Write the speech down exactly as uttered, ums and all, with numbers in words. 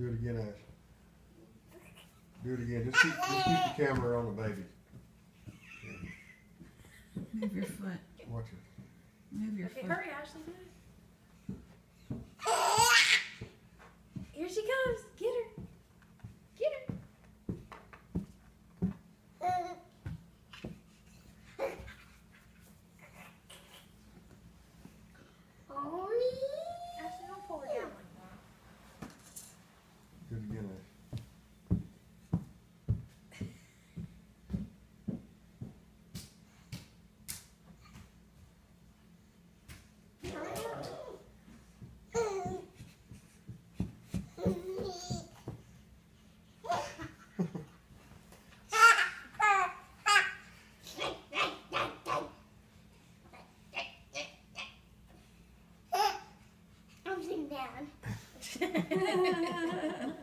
Do it again, Ash. Do it again. Just keep, just keep the camera on the baby. Move your foot. Watch it. Move your Okay, foot. hurry, Ashley, do it. Here she comes. Get her. Get her. Ashley, don't pull her down like that. Do it again, Ash. I'm sitting down.